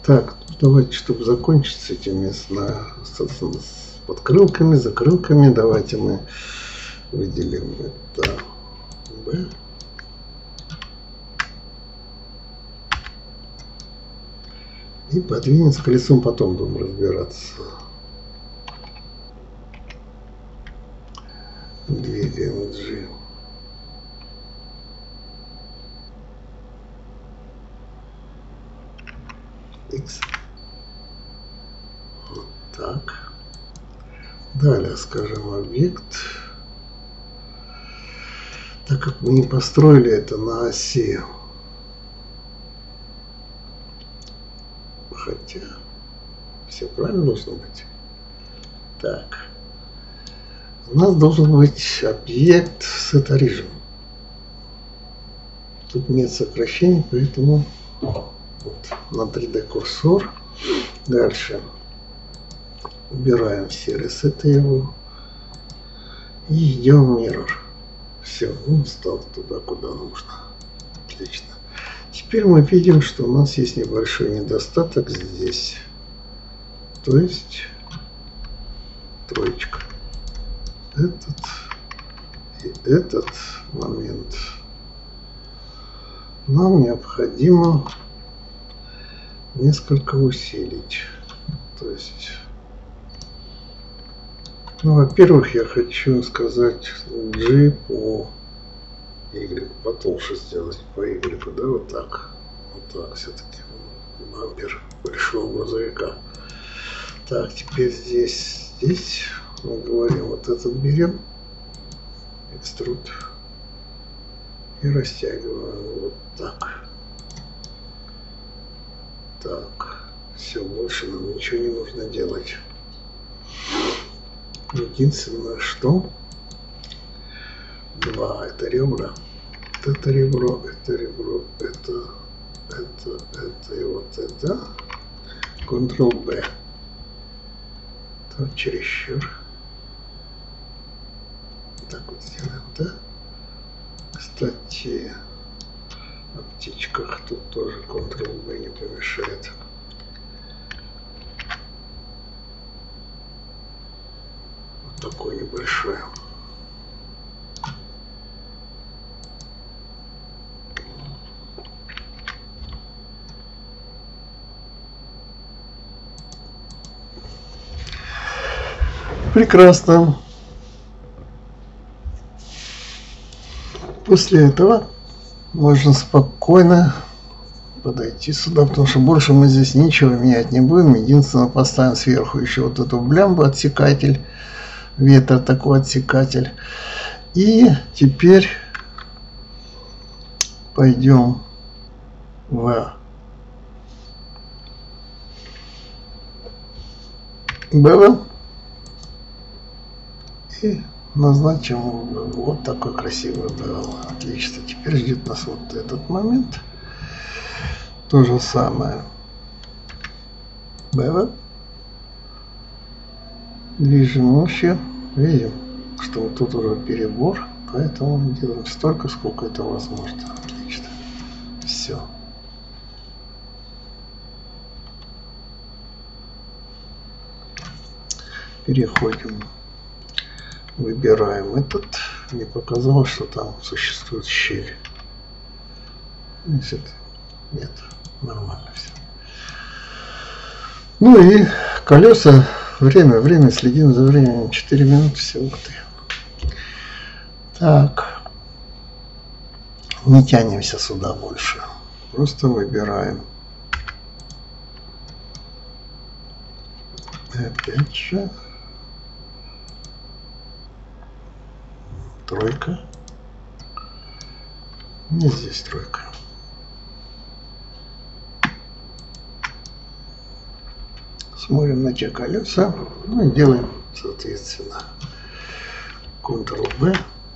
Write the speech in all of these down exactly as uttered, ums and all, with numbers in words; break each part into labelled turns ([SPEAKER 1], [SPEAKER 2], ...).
[SPEAKER 1] Так, давайте, чтобы закончить с этими с, с, с подкрылками, закрылками, давайте мы выделим это B. И подвинем с колесом, потом будем разбираться. Двигаем G. X. Вот так. Далее скажем объект. Так как мы не построили это на оси, хотя все правильно должно быть. Так. У нас должен быть объект set origin. Тут нет сокращений, поэтому вот, на три дэ курсор. Дальше убираем все ресеты его и идем в mirror. Все, он встал туда, куда нужно. Отлично. Теперь мы видим, что у нас есть небольшой недостаток здесь. То есть троечка. Этот и этот момент нам необходимо несколько усилить. То есть, ну, во-первых, я хочу сказать G по Y, потолще сделать по Y, да, вот так. Вот так все-таки бампер большого грузовика. Так, теперь здесь, здесь мы говорим, вот этот берем, экструд, и растягиваем вот так. Так, все, больше нам ничего не нужно делать. Единственное, что два это ребра, вот это ребро, это ребро, это, это, это и вот это. контрол бэ. Это чересчур. Так вот сделаем, да? Кстати, о птичках тут тоже контрол бэ не помешает. Вот такой небольшой. Прекрасно. После этого можно спокойно подойти сюда, потому что больше мы здесь ничего менять не будем. Единственное, поставим сверху еще вот эту блямбу, отсекатель, ветер такой отсекатель. И теперь пойдем в Bevel и назначим вот такой красивый Bevel. Отлично. Теперь ждет нас вот этот момент. То же самое. Bevel. Движем вообще. Видим, что вот тут уже перебор. Поэтому делаем столько, сколько это возможно. Отлично. Все. Переходим. Выбираем этот. Мне показалось, что там существует щель. Если нет, нормально все. Ну и колеса. Время, время, следим за временем. четыре минуты всего-то. Так. Не тянемся сюда больше. Просто выбираем. Опять же. Тройка. И здесь тройка. Смотрим на те колеса. Ну и делаем, соответственно, контрол бэ.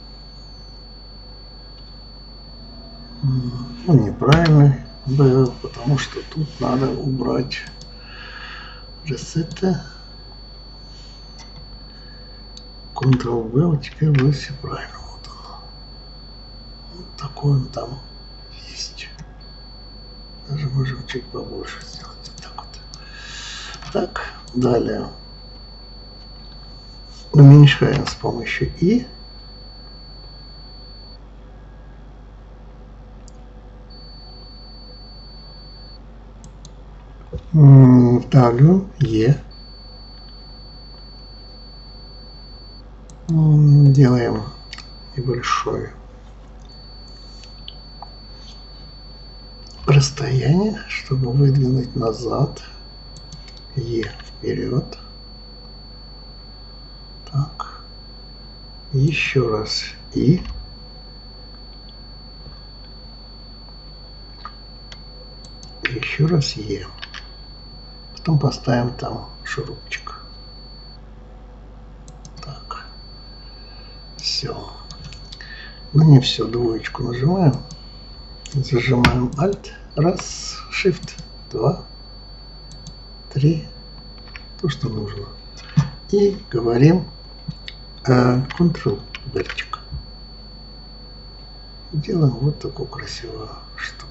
[SPEAKER 1] Ну, неправильный бэ, потому что тут надо убрать ресеты. контрол бэ, вот теперь будет все правильно. Вот он. Вот такой он там есть. Даже можем чуть побольше сделать. Вот так Так, далее уменьшаем с помощью И. Ставлю Е. Делаем небольшое расстояние, чтобы выдвинуть назад. Е вперед. Так. Еще раз И. Еще раз Е. Потом поставим там шурупчик. Так. Все. Ну не все, двоечку нажимаем. Зажимаем Alt. Раз. Shift. Два. Три. То, что нужно. И говорим э, Ctrl-Б-чик. Делаем вот такую красивую штуку.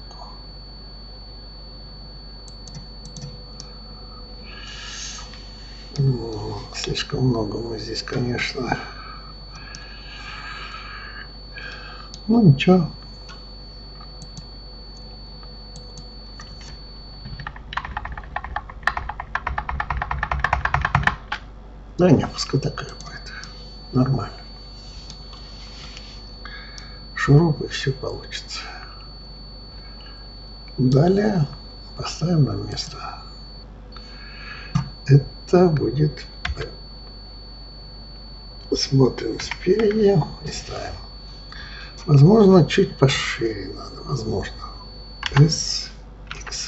[SPEAKER 1] Ну, слишком много мы здесь, конечно. Ну ничего. Да не, пускай такая будет. Нормально. Шуруп и все получится. Далее поставим на место. Это будет P. Смотрим спереди и ставим. Возможно, чуть пошире надо. Возможно. эс икс.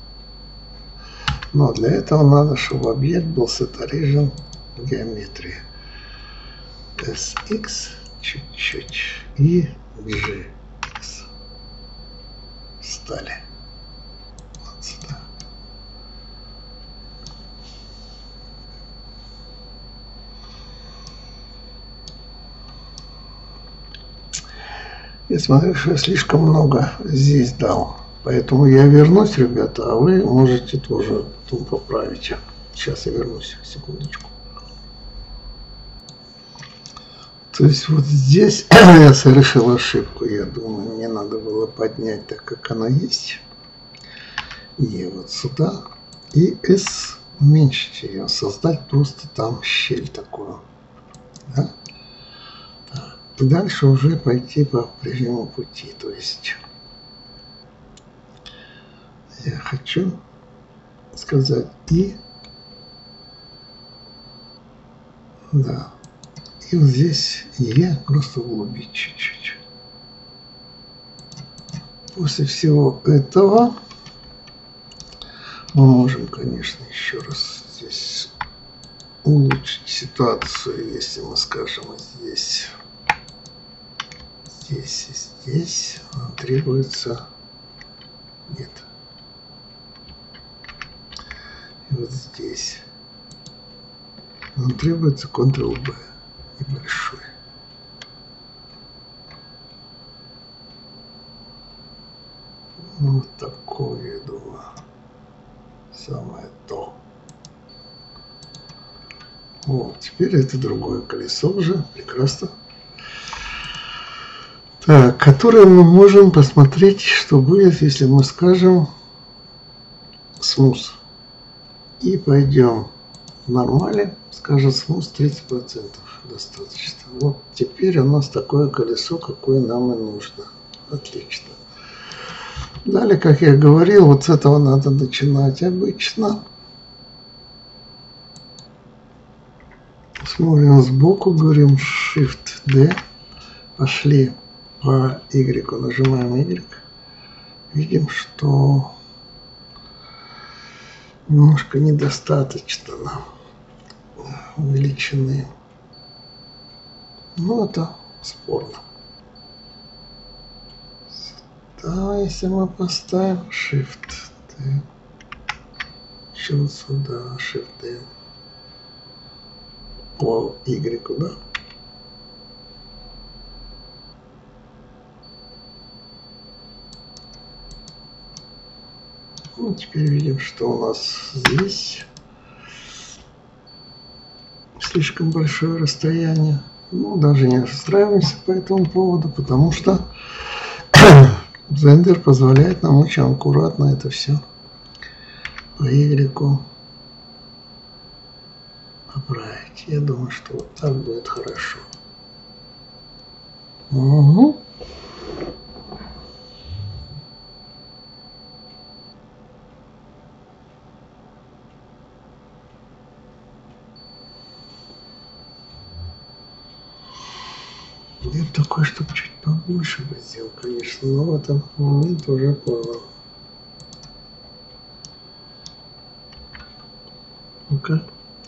[SPEAKER 1] Но для этого надо, чтобы объект был set origin в геометрии. эс икс чуть-чуть и джи икс. Встали. Вот сюда. Я смотрю, что я слишком много здесь дал. Поэтому я вернусь, ребята, а вы можете тоже потом поправить. Сейчас я вернусь, секундочку. То есть вот здесь я совершил ошибку. Я думаю, мне надо было поднять так, как она есть. И вот сюда. И S уменьшить ее. Создать просто там щель такую. Да? И дальше уже пойти по прежнему пути. То есть я хочу сказать И. Да. И вот здесь Е просто углубить чуть-чуть. После всего этого мы можем, конечно, еще раз здесь улучшить ситуацию, если мы скажем здесь, здесь и здесь нам требуется, нет, и вот здесь нам требуется Ctrl-B. Небольшой. Ну, вот такое, я думаю, самое то. Вот, теперь это другое колесо уже, прекрасно. Так, которое мы можем посмотреть, что будет, если мы скажем smooth. И пойдем в нормале, скажем smooth тридцать процентов. Достаточно. Вот теперь у нас такое колесо, какое нам и нужно. Отлично. Далее, как я говорил, вот с этого надо начинать обычно. Смотрим сбоку, говорим Shift-D. Пошли по Y, нажимаем Y. Видим, что немножко недостаточно нам величины. Ну, это спорно. Да, если мы поставим Shift-D, еще сюда Shift-D, по Y, да? Ну, теперь видим, что у нас здесь слишком большое расстояние. Ну, даже не расстраиваемся по этому поводу, потому что Blender позволяет нам очень аккуратно это все по Y поправить. Я думаю, что вот так будет хорошо. Угу. Я бы такой, чтобы чуть побольше бы сделал, конечно, но в этом момент уже понял. Ну-ка.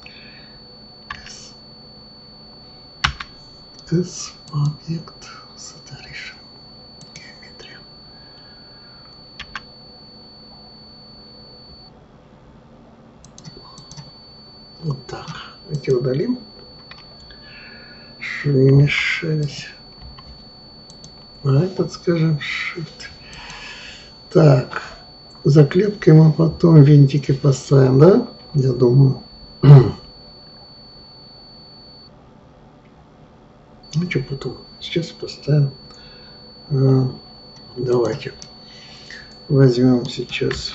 [SPEAKER 1] S объект saturation. Геометрия. Вот так. Эти удалим. Чтобы не мешались. А этот, скажем, shift. Так. Заклепки мы потом винтики поставим, да? Я думаю. Ну что потом? Сейчас поставим. А, давайте возьмем сейчас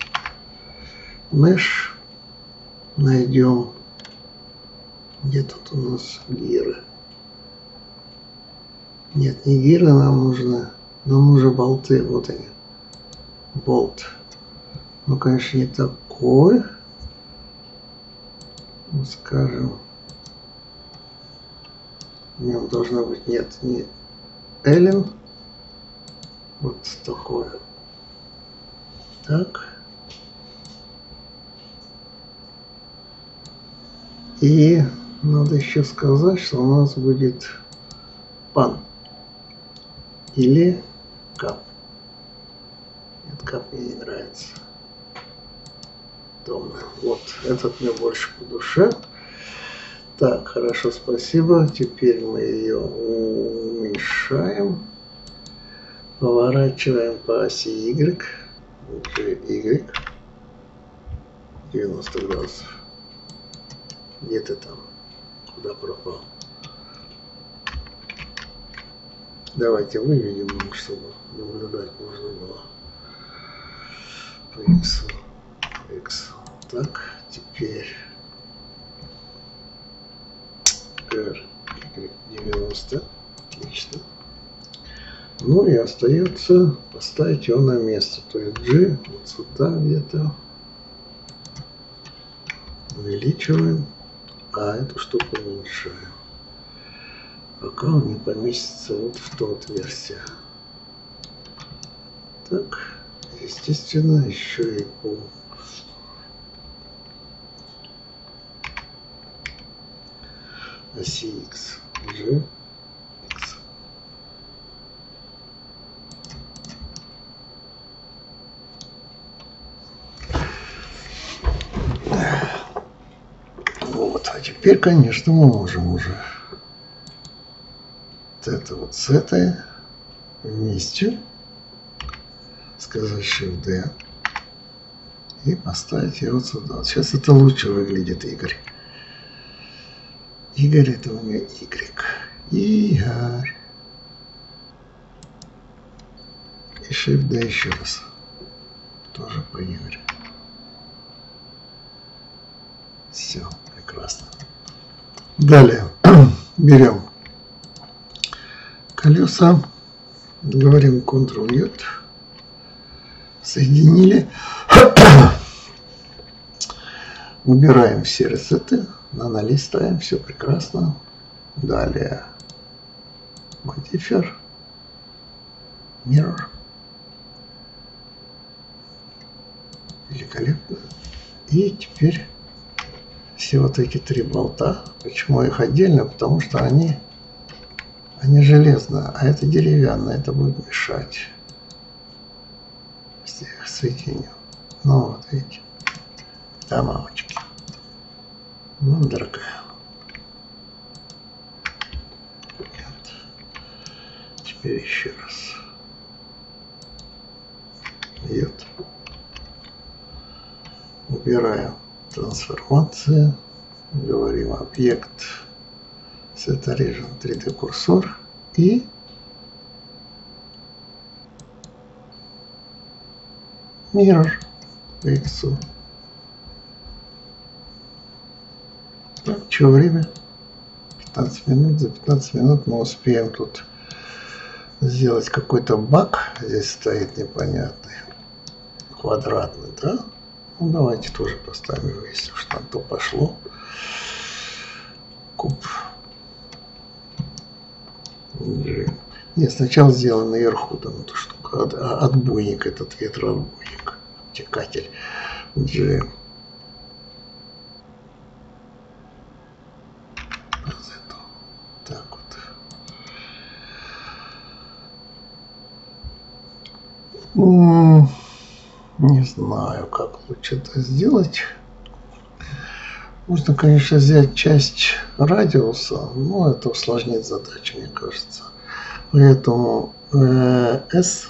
[SPEAKER 1] mesh, найдем, где тут у нас гиры. Нет, не гиры нам нужны, нам нужны болты, вот они. Болт. Ну, конечно, не такой. Ну, скажем, в нем должно быть, нет, не Эллен. Вот такое. Так. И надо еще сказать, что у нас будет пан. Или кап. Нет, кап мне не нравится. Томно. Вот, этот мне больше по душе. Так, хорошо, спасибо. Теперь мы ее уменьшаем. Поворачиваем по оси Y. Y. девяносто градусов. Где ты там? Куда пропал? Давайте выведем, чтобы наблюдать можно было. По X. По X. Так, теперь R, Y, девяносто. Отлично. Ну и остается поставить его на место. То есть G вот сюда где-то увеличиваем, а эту штуку уменьшаем. Пока он не поместится вот в то отверстие. Так, естественно, еще и по оси X. G, X. Вот, а теперь, конечно, мы можем уже вот это вот с этой вместе сказать Shift D и поставить его сюда. Сейчас это лучше выглядит, Игорь. Игорь, это у меня Y. Игорь. И Shift D еще раз. Тоже по Игорю. Все, прекрасно. Далее берем колеса, говорим контрол-J, соединили, убираем все ресеты, нанолистаем, все прекрасно. Далее Modifier, Mirror. Великолепно. И теперь все вот эти три болта. Почему их отдельно? Потому что они, они железные, а это деревянное, это будет мешать соединению. Ну вот видите, да, мамочки. Ну, дорогая. Нет. Теперь еще раз. Нет. Убираем трансформация, говорим объект setOriginal три дэ курсор и mirror по x. Так, что время? пятнадцать минут. За пятнадцать минут мы успеем тут сделать какой-то баг. Здесь стоит непонятный, квадратный, да? Ну, давайте тоже поставим его, если уж там то пошло. Куб. Нет, сначала сделаем наверху там эту штуку. От, отбойник, этот ветроотбойник. Обтекатель. G. Так вот. Не знаю, как лучше это сделать. Можно, конечно, взять часть радиуса, но это усложнит задачу, мне кажется. Поэтому э, S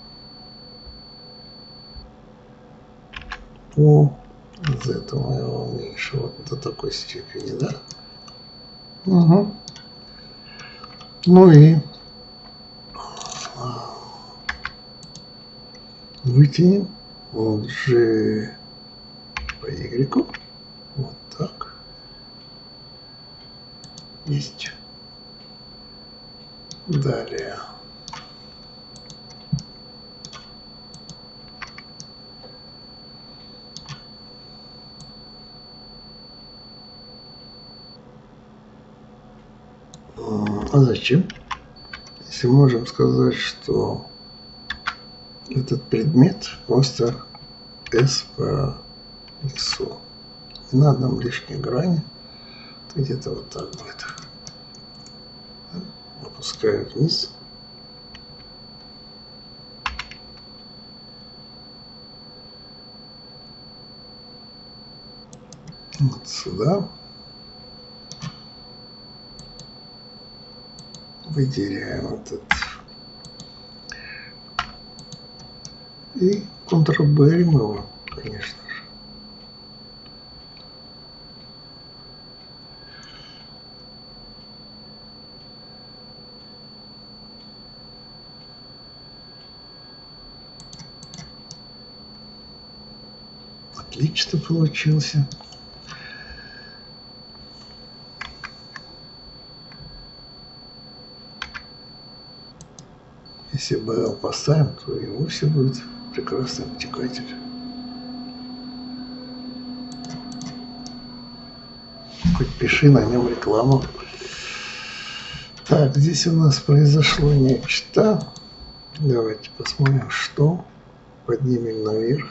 [SPEAKER 1] по Z мы его уменьшим вот до такой степени, да? Угу. Ну и вытянем G по Y. Вот так. Есть. Далее. А зачем? Если можем сказать, что этот предмет просто S по X. Не надо нам лишней грани. Где-то вот так будет. Опускаю вниз. Вот сюда. Выделяем этот. И контрберем его, конечно же. Отлично получился. Если бэ эл поставим, то и вовсе будет прекрасный обтекатель. Хоть пиши на нем рекламу. Так, здесь у нас произошло нечто. Давайте посмотрим, что. Поднимем наверх.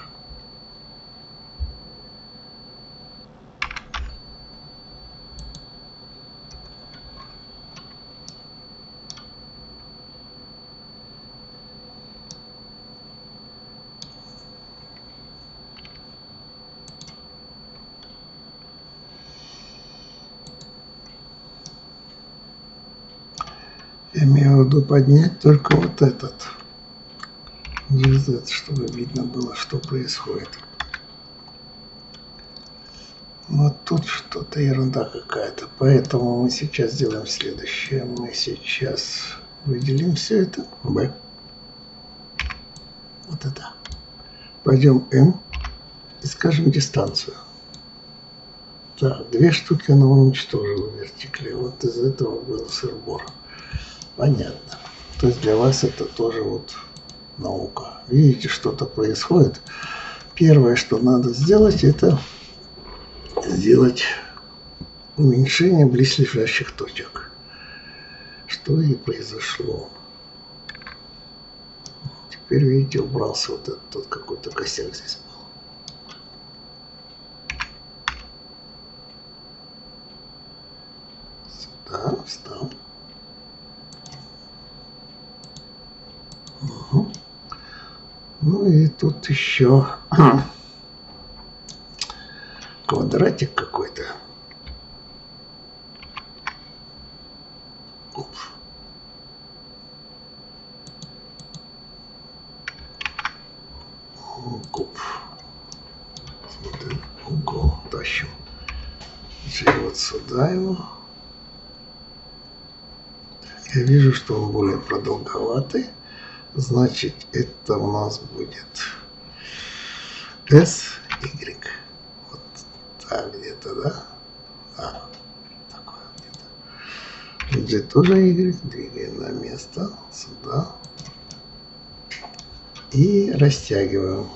[SPEAKER 1] Я имею в виду поднять только вот этот. Чтобы видно было, что происходит. Вот тут что-то ерунда какая-то. Поэтому мы сейчас сделаем следующее. Мы сейчас выделим все это. B. Вот это. Пойдем M и скажем дистанцию. Так, две штуки она уничтожила в вертикле. Вот из этого был сырбор. Понятно. То есть для вас это тоже вот наука. Видите, что-то происходит. Первое, что надо сделать, это сделать уменьшение близлежащих точек. Что и произошло. Теперь, видите, убрался вот этот тот какой-то косяк здесь был. Сюда встал. Угу. Ну и тут еще квадратик какой-то. Куб. Куб. Смотрим, угол тащим. G вот сюда его. Я вижу, что он более продолговатый. Значит, это у нас будет S, Y. Вот так где-то, да? А, такое где-то. G тоже Y. Двигаем на место. Сюда. И растягиваем.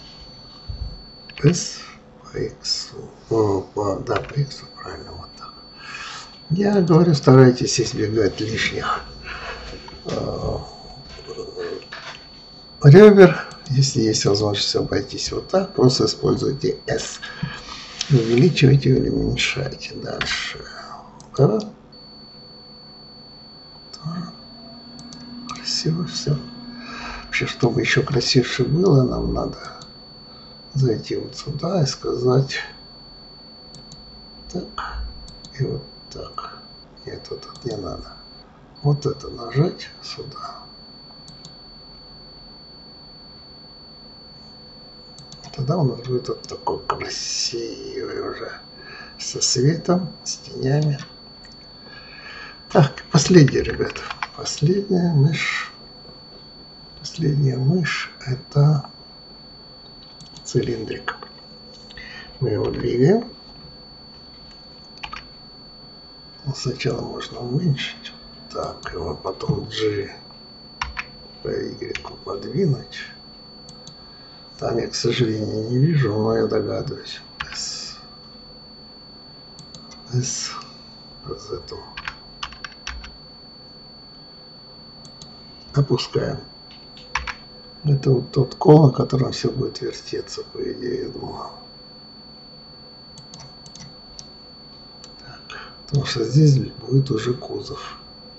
[SPEAKER 1] S по X. О, по, да, по X, правильно, вот так. Я говорю, старайтесь избегать лишних э, ребер. Если есть возможность обойтись вот так, просто используйте S. Увеличивайте или уменьшайте. Дальше. Да. Да. Красиво все. Вообще, чтобы еще красивше было, нам надо зайти вот сюда и сказать так и вот так. Нет, вот это не надо. Вот это нажать сюда. Тогда у нас будет вот такой красивый уже со светом, с тенями. Так, последний, ребята. Последняя мышь. Последняя мышь это цилиндрик. Мы его двигаем. Сначала можно уменьшить. Так, его потом G по Y подвинуть. Там я, к сожалению, не вижу, но я догадываюсь. S. S. По Z. Опускаем. Это вот тот кол, на котором все будет вертеться, по идее, я думаю. Так, потому что здесь будет уже кузов.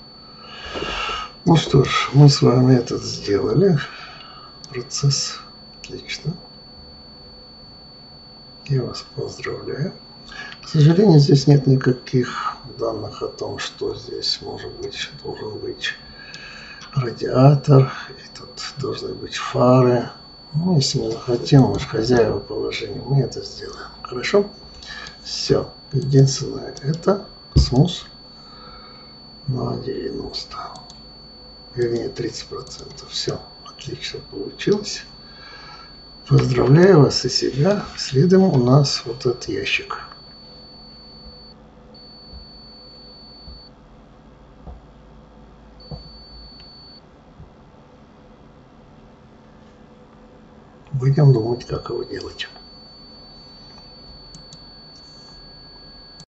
[SPEAKER 1] Ну что ж, мы с вами этот сделали. Процесс. Отлично. Я вас поздравляю. К сожалению, здесь нет никаких данных о том, что здесь может быть, должен быть радиатор, и тут должны быть фары. Ну, если мы захотим, мы же хозяева положения, мы это сделаем. Хорошо? Все. Единственное, это смус на девяносто. Вернее, тридцать процентов. Все. Отлично получилось. Поздравляю вас и себя. Следом у нас вот этот ящик. Будем думать, как его делать.